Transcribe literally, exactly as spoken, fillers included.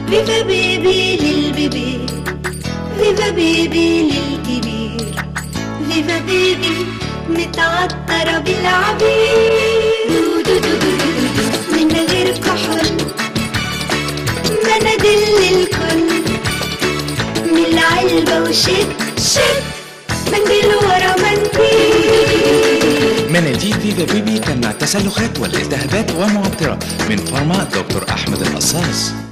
فيفا بيبي للبيبي، فيفا بيبي للكبير، فيفا بيبي متعطرة بالعبير. من غير كحول مناديل للكل، من العلبة وشد شد منديل ورا منديل. مناديل فيفا بيبي تمنع التسلخات والالتهابات والمعطرة من فارما دكتور أحمد القصاص.